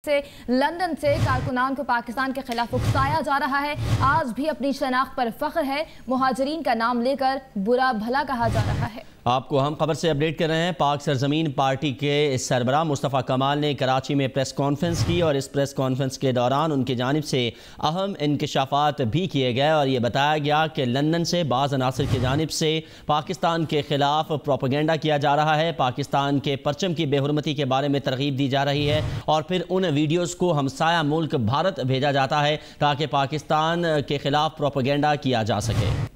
से लंदन से कारकुनान को पाकिस्तान के खिलाफ उकसाया जा रहा है। आज भी अपनी शनाख्त पर फख्र है, मुहाजिरीन का नाम लेकर बुरा भला कहा जा रहा है। आपको हम खबर से अपडेट कर रहे हैं। पाक सरजमीन पार्टी के सरबराह मुस्तफ़ा कमाल ने कराची में प्रेस कॉन्फ्रेंस की और इस प्रेस कॉन्फ्रेंस के दौरान उनकी जानिब से अहम इंकशाफात भी किए गए और ये बताया गया कि लंदन से बाज़ अनासर की जानिब से पाकिस्तान के ख़िलाफ़ प्रोपेगेंडा किया जा रहा है, पाकिस्तान के परचम की बेहुरमती के बारे में तरगीब दी जा रही है और फिर उन वीडियोज़ को हमसाया मुल्क भारत भेजा जाता है ताकि पाकिस्तान के ख़िलाफ़ प्रोपेगेंडा किया जा सके।